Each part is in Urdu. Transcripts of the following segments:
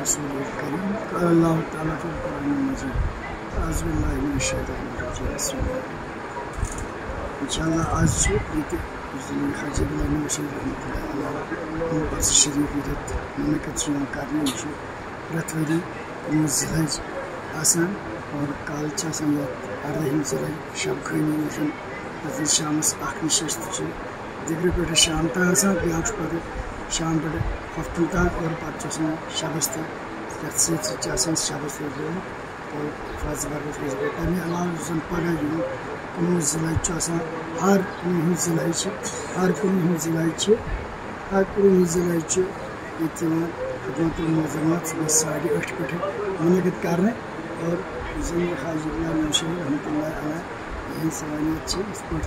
رسوله الكريم قال الله تعالى في القرآن المجيد أعوذ بالله من الشيطان الرجيم بسم الله إن شاء الله आज شو يتي حاجة بلا نوشي رحمة الله على مقص الشريف يدت مملكة شيئا كارني شو رتوري مزهج آسان اور کال آسان اردہم ذرائع شب خانی نشن پتہ شامس اخ نشست دگرِ پہ شام تان آسان بیاکھ پتہ شام پہ ہفتن تان اور پتہ شبس تہ یتھ سۭتۍ آسان شبس اور فض بربت تمہ علاوہ زن پگہ یُن 19 ذِلحج آسان ہر 19 ذِلحج ہر 19 ذِلحج ہر 19 ذِلحج یہ خدمت المعظمات صبح 8:30 پہ منعقد کرنے اور زن حاجی اللہ نوشی رحمۃ اللہ علیہ یہ سوانیت اس پہ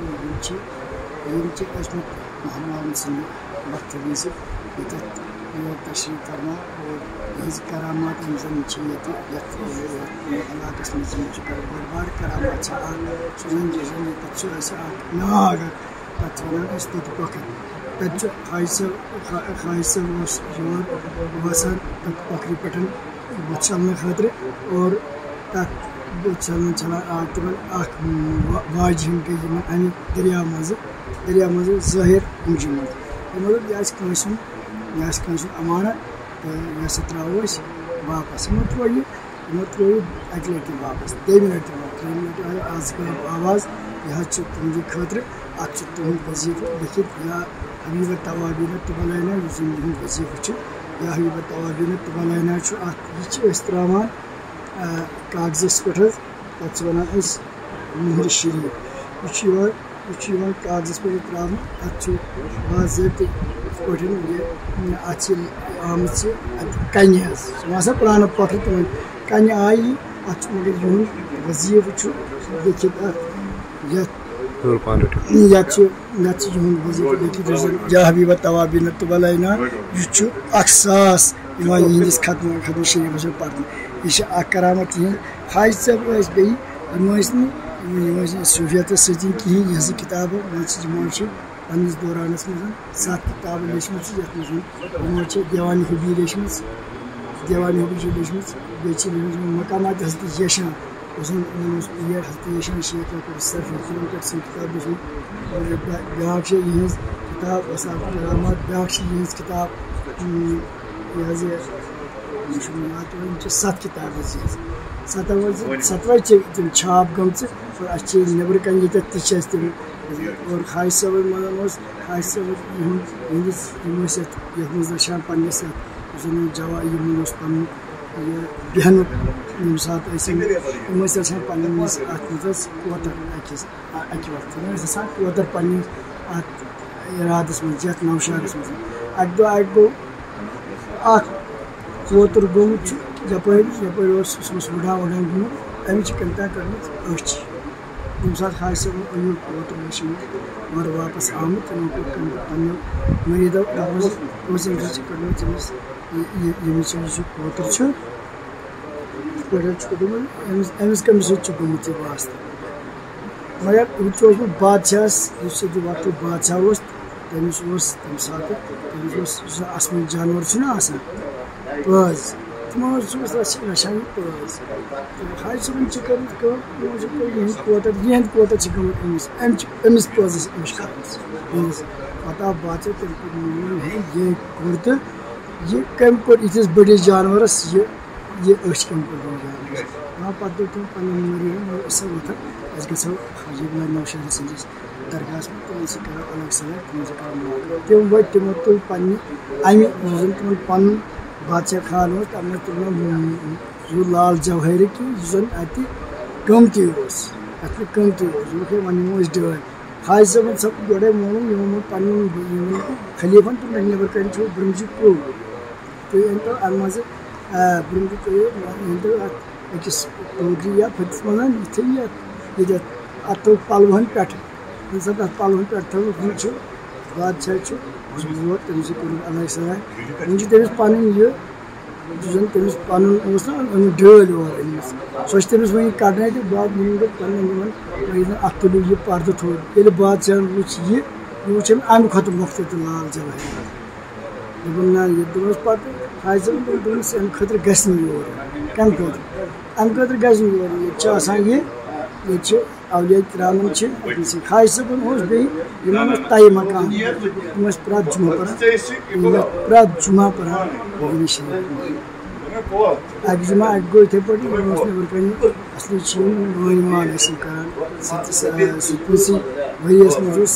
عصمت محمد سند وقت وز یہ تشریف فرما اور یہ کرامات زن علاقہ مز بڑ کرامات سن جیسے پتہ ناگ پتہ ونان پکھر تب خاج صاحب یور وسان پکھر پہ بت چلنے خاطر اور تک بت چلان چلان آگ تم واجہ ہم گئی امہ دریا مز ظاہر انجہ مز مطلب یہ امانت تو یہ سا ترو واپس ترو یہ اکہ لٹہ واپس دم لٹہ تریم لٹہ آئی آز گو آواز یہ تہندِ خاطر ات تہد وظیفہ لکھت یا حبیب توابین تبلینا اس تہد وظیفہ یا حبیب توابین تبلینا یہ تراوان کاغذس پہ تک ونان مہر شریف یہ کاغذس پہ تراؤن ات باضابطہ پہ ات آمت کنہ سا پران پکھر تم کنہ آئی ات مگر یہ وظیفہ لکھت یت یہد وظیفہ لکھت یا حبیب توابین تبلینا یہ 1000 یہندس ختم شریف پڑھنے یہ کرامت یہ حاج صاحب بیٚیہِ یِم ٲسۍ صوفیت سۭتۍ کِہیٖنۍ یہِ کِتاب یِمو چھِ پنٛنِس دورانَس منٛز 7 کِتابہٕ لیچھمٕژ یَتھ منٛز یِمو چھِ دیوانِ حُبی لیچھمٕژ بیٚیہِ چھِ لیچھمٕژ مقامات حضرت یشان پیر حضرت یشان شیخ صرف پٮ۪ٹھ سٕنٛز کِتاب لیچھمٕژ بیٛاکھ چھِ یِہٕنٛز کِتاب وسات کرامات بیٛاکھ چھِ یِہٕنٛز کِتاب یہِ حظ یہِ مےٚ چھُنہٕ یاد پیٚوان یِم چھِ 7 کِتابہٕ حظ یِہٕنٛز 7 چھِ تِم چھاپ گٔمژٕ اور اَسہِ چھِ نیٚبرٕ کَنۍ ییٚتٮ۪تھ تہِ چھِ اَسہِ تِم اور حاج صٲبَن منٛز اوس حاج صٲب یِہٕنٛدِس یِم ٲسۍ یَتھ منٛز دَچھان پنٛنِس یَتھ یُس زَن یِمَن اوس پَنُن یہِ بیٚہنُک ییٚمہِ ساتہٕ ٲسۍ یِم ٲسۍ آسان پنٛنِس اَتھ منٛز حظ کوتَر اَکہِ وقتہٕ یِم ٲسۍ آسان کوتَر پنٛنِس اَتھ اِرادَس منٛز یَتھ نوشہرَس منٛز اَکہِ دۄہ گوٚو اَکھ کوتُر گوٚمُت چھُ یَپٲرۍ اوس سُہ اوس وٕڑان گوٚمُت أمِس چھِ کٔمۍ تام کٔڑمٕژ أچھ ییٚمہِ ساتہٕ حاج صٲبن أنیُک کوتُر وٕچھِنۍ اورٕ واپس آمُت تِمو کوٚر پنٛنیو مٔریٖدو أمِس چھِ کٔڑمٕژ ییٚمِس یہِ کوتُر چھُ یِتھ پٲٹھۍ حظ چھُ کوٚڑمُت أمِس کٔمِس سۭتۍ چھُ گوٚمُت یہِ واسطہٕ مگر ہُتہِ چھُ اوسمُت بادشاہس یُس ییٚتہِ وقتُک بادشاہ اوس تٔمِس اوس تَمہِ ساتہٕ تٔمِس اوس یُس زَن اَسمٲنۍ جانوَر چھُنہ آسان پٲز تِمو سُہ اوس رچھان یہِ پٲز تہٕ حاج صٲبَن چھِ کٔرمٕژ کٲم یِمو چھِ کوٚر یِہِنٛدۍ کوتَر چھِ گٔمٕتۍ أمِس پٲزَس مُشکِلَس یِہِنٛدِس پَتہٕ آو بادشاہ تٔمۍ کوٚر یہِ کوٚر تہٕ یہِ کٔمۍ کوٚر یِتھِس بٔڑِس جانوَرَس یہِ أچھ کٔمۍ کوٚر جانوَرَس پَتہٕ دوٚپ تٔمۍ پنٛنٮ۪ن مٔریٖدَن أسۍ وۄتھو أسۍ گژھو حاجی اللہ نوشہرٕ سٕنٛدِس درگاہَس منٛز تِمَن سۭتۍ کَرو الگ سلام تِمَن سۭتۍ کَرو مُلاقات تِم وٲتۍ تِمو تُل پنٛنہِ اَمہِ یُس زَن تِمَن پَنُن بادشاہ خان اوس تَتھ منٛز تُل سُہ لال جوہری کہِ یُس زَن اَتہِ قۭمتی اوس اَتھ نہٕ قۭمتی اوس دوٚپُکھ ہے وۄنۍ نِمو أسۍ ڈٲلۍ حاج صٲبَن گۄڈَے ووٚنُن یِمو ووٚن پنٛنٮ۪ن خلیٖفَن تہٕ نیٚبرٕ کَنۍ چھُ برٛونٛہہ کُل تُہۍ أنۍتو اَمہِ منٛزٕ برٛونٛہہ تُہۍ أنۍتو اَتھ أکِس ٹوٗکرِ یا پھٔتِس منٛز یہِ تھٲیِو ییٚتٮ۪تھ اَتھ تھٲو پَلوَن پٮ۪ٹھٕ ییٚمہِ ساتہٕ اَتھ پَلوَن پٮ۪ٹھ تھٲوٕکھ ہُہ چھُ بادشاہ چھُ سُہ ووت تٔمِس چھِ کوٚرمُت الگ سلام وۄنۍ چھِ تٔمِس پَنٕنۍ یہِ یُس زَن تٔمِس پَنُن اوس نا أنمٕژ ڈٲلۍ اورٕ أنمٕژ سۄ چھِ تٔمِس وۄنۍ کَڑنَے تہٕ پَنٕنٮ۪ن یِمَن اَتھ تُلِو یہِ پَردٕ تھوٚد ییٚلہِ بادشاہَن وٕچھ یہِ وٕچھ أمۍ اَمہِ کھۄتہٕ مۄختصر تہٕ لال جوہری دوٚپُن نہ یہِ دوٚپمَس پَتہٕ حاجی صٲبن دوٚپنَس اَمہِ خٲطرٕ گژھِ نہٕ یور کَمہِ خٲطرٕ اَمہِ خٲطرٕ گژھِ نہٕ یور ییٚتہِ چھِ آسان ییٚتہِ چھِ اولیاء کرامن چھِ حاجی صٲبن اوس بیٚیہِ یِمن اوس طے مقام تِم ٲسۍ پرٛٮ۪تھ جُمعہ پَران مدنی شریٖف اَکہِ جُمعہ اَکہِ گوٚو یِتھَے پٲٹھۍ یِم ٲسۍ نٮ۪برٕ کَنہِ اَصلی چھِ یِم مٲنۍ مان ٲسۍ یِم کَران پٕنٛژٕ ؤریَس منٛز اوس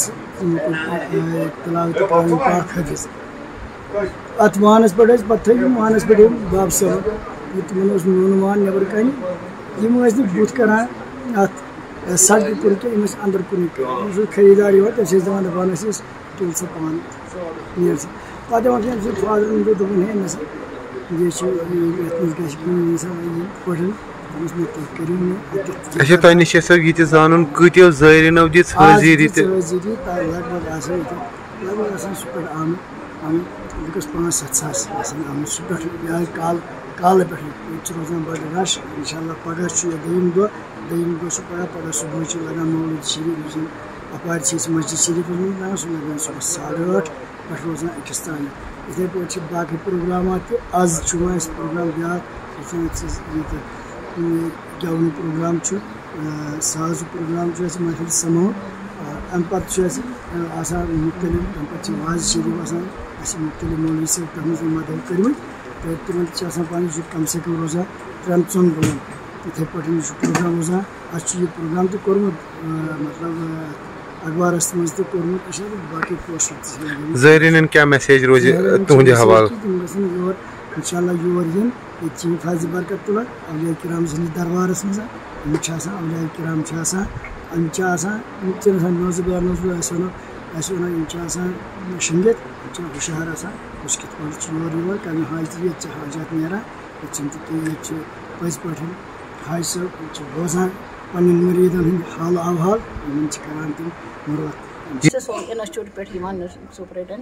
تِلاوت کَران پاک حٲفِظ اَتھ وانَس پٮ۪ٹھ ٲسۍ پَتہٕ تھٲے یِم وانَس پٮ۪ٹھ یِم باب صٲب تِمن اوس نوٗنہٕ وان نٮ۪برٕ کَنہِ یِم ٲسۍ نہٕ بُتھ کَران اَتھ سڑکہِ کُن کینٛہہ یِم ٲسۍ اَنٛدر کُنٕے یُس اوس خریٖدار یِوان تٔمِس ٲسۍ دَپان دَپان ٲسۍ أسۍ تُل سا پانہٕ نیر سا پَتہٕ دَپان چھِ أمۍ سٕنٛدۍ فادرَن دوٚپُن ہے نہ سا یہِ چھُ یَتھ منٛز گژھِ کُنہِ سا یہِ پٲٹھۍ دوٚپُس نہ تُہۍ کٔرِو نہٕ اچھا تۄہہِ نِش چھِ یہِ تہِ زانُن کۭتیو زٲیرِنو دِژ حٲضِری تہِ حٲضِری لگ بگ آسان ییٚتہِ لگ بگ آسان سُہ پٮ۪ٹھ آمُت وٕنکٮ۪س 5-7 ساس آسان آمٕتۍ سُہ پٮ۪ٹھ یہِ آے کالہٕ پٮ۪ٹھٕے ییٚتہِ چھُ روزان بَڑٕ رش اِنشاء اللہ پگاہ چھُ یہِ دوٚیِم دۄہ چھُ پگاہ صُبحٲے چھُ لگان مولوٗد شریٖف یُس زَن اَپارِ چھِ أسۍ مسجد شریٖفَس منٛز لگان سُہ لگان صُبحس 8:30 پٮ۪ٹھ روزان أکِس تانۍ یِتھَے پٲٹھۍ چھِ باقٕے پرٛوگرامات تہِ آز چھُ وۄنۍ اَسہِ پرٛوگرام بیٛاکھ یُس زَن ییٚتہِ گٮ۪ونُک پرٛوگرام چھُ سازُک پرٛوگرام چھُ اَسہِ محفِل سماعت اَمہِ پَتہٕ چھُ اَسہِ آسان مُختلِف تَمہِ پَتہٕ چھِ واز شریٖف آسان اَسہِ مُختلِف مولوی صٲب تَتھ منٛز مدد کٔرمٕتۍ تہٕ تِمن تہِ چھِ آسان پَنٕنۍ سُہ کَم سے کَم روزان 3-4 دۄہَن یِتھَے پٲٹھۍ چھُ پرٛوگرام روزان اَسہِ چھُ یہِ پرٛوگرام تہِ کوٚرمُت مطلب اخبارَس منٛز تہِ کوٚرمُت یہِ چھِ باقٕے پوسٹر تہِ زٲیریٖنَن کیٛاہ میسیج روزِ تُہنٛدِ حوالہٕ تِم گژھن یور اِنشاء اللہ یور یِن ییٚتہِ چھِ یِم فیضِ برکت تُلان اولیاء کرام سٕنٛدِس دربارَس منٛز یِم چھِ آسان اولیاء کرام چھِ آسان یِم چھِ آسان یِم چھِنہٕ آسان نوزٕ وانوزٕ أسۍ وَنو یِم چھِ آسان شٔنٛگِتھ یِم چھِ ہُشار آسان کُس کِتھ پٲٹھۍ چھُ یور یِوان کَمہِ حاجتہٕ ییٚتہِ چھِ حاجات نیران ییٚتہِ چھِنہٕ تہِ کینٛہہ ییٚتہِ چھِ پٔزۍ پٲٹھۍ حاجی صٲب یِم چھِ بوزان پنٛنٮ۪ن مُریٖدَن ہٕنٛدۍ حال احوال یِمن چھِ کَران تِم مُراد بہٕ چھَس اِنَسٹیوٗٹ پٮ۪ٹھ یِوان سُپرنٹٮ۪نٛڈ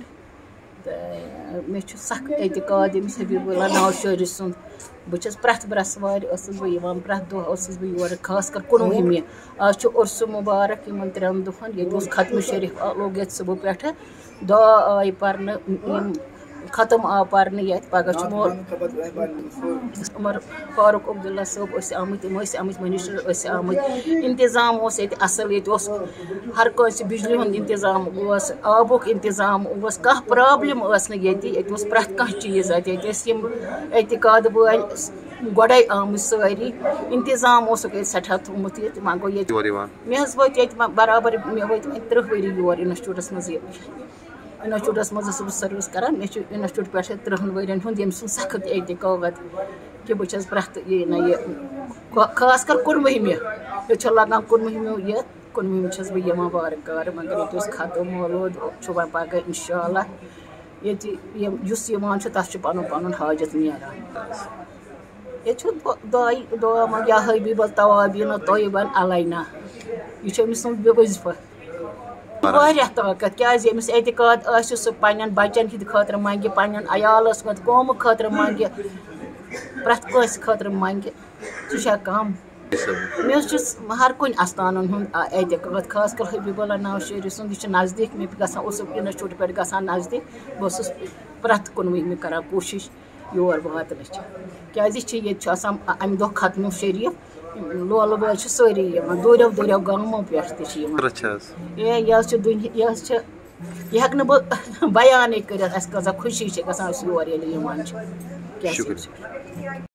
تہٕ مےٚ چھُ سخ اعتقاد ییٚمِس حبیٖب اللہ ناوشٲری سُنٛد بہٕ چھَس پرٛٮ۪تھ برٛٮ۪سوارِ ٲسٕس بہٕ یِوان پرٛٮ۪تھ دۄہ ٲسٕس بہٕ یورٕ خاص کر 19مہِ آز چھُ عُرسہٕ مُبارک یِمن 3 دۄہَن ییٚتہِ اوس ختمہِ شریٖف لوٚگ ییٚتہِ صُبح پٮ۪ٹھٕ دُعا آیہِ پَرنہٕ یِم ختم آو پَرنہٕ ییٚتہِ پگاہ چھُ عمر فاروق عبداللہ صٲب ٲسۍ آمٕتۍ یِم ٲسۍ آمٕتۍ مِنِسٹر ٲسۍ آمٕتۍ اِنتظام اوس ییٚتہِ اَصٕل ییٚتہِ اوس ہر کٲنٛسہِ بِجلی ہُنٛد اِنتظام اوس آبُک اِنتظام اوس کانٛہہ پرٛابلِم ٲس نہٕ ییٚتہِ اوس پرٛٮ۪تھ کانٛہہ چیٖز اَتہِ ٲسۍ یِم اعتقاد وٲلۍ گۄڈَے آمٕتۍ سٲری اِنتظام اوسُکھ ییٚتہِ سٮ۪ٹھاہ تھوٚومُت ییٚتہِ وۄنۍ گوٚو ییٚتہِ مےٚ حظ وٲتۍ ییٚتہِ برابر مےٚ وٲتۍ وۄنۍ 30 ؤری یور اِنَسٹیوٗٹَس منٛز اِنَسٹیوٗٹَس منٛز ٲسٕس بہٕ سٔروِس کَران مےٚ چھُ اِنَسٹیوٗٹ پٮ۪ٹھ 30 ؤرۍیَن ہُنٛد ییٚمہِ سُنٛد سخت اعتقاد کہِ بہٕ چھَس پرٛٮ۪تھ یہِ خاص کر 19مہِ ییٚتہِ چھُ لگان 19مہِ یہِ 19مہِ چھَس بہٕ یِوان وارٕ کارٕ مگر ییٚتہِ اوس ختم مولوٗد چھُ وۄنۍ پگاہ اِنشاء اللہ ییٚتہِ یُس یِوان چھُ تَتھ چھُ پَنُن پَنُن حاجت نیران ییٚتہِ چھُ دُعا منٛگ یا حبیٖب الطوابیٖن طیبن علینا یہِ چھُ أمۍ سُنٛد وظیفہٕ واریاہ طاقت کیٛازِ ییٚمِس اعتقاد آسہِ سُہ پنٛنٮ۪ن بَچَن ہِنٛدِ خٲطرٕ منٛگہِ پنٛنٮ۪ن عیالَس خٲطرٕ قومہٕ خٲطرٕ منٛگہِ پرٛٮ۪تھ کٲنٛسہِ خٲطرٕ منٛگہِ سُہ چھا کَم مےٚ حظ چھُ ہر کُنہِ اَستانَن ہُنٛد اعتقاد خاص کر حبیٖب اللہ ناوشٲری سُنٛد یہِ چھُ نزدیٖک مےٚ گژھان اوسُکھ اِنَسٹیوٗٹ پٮ۪ٹھ گژھان نزدیٖک بہٕ ٲسٕس پرٛٮ۪تھ 19مہِ کَران کوٗشِش یور واتنٕچ کیٛازِ ییٚتہِ چھُ آسان اَمہِ دۄہ ختمہِ شریٖف لولہٕ وٲلۍ چھِ سٲری یِوان دوٗریو گامو پٮ۪ٹھ تہِ چھِ یِوان یہِ حظ چھِ یہِ حظ چھِ یہِ ہٮ۪کہٕ نہٕ بہٕ بیانٕے کٔرِتھ اَسہِ کۭژاہ خوشی چھِ گژھان أسۍ یور ییٚلہِ یِوان چھِ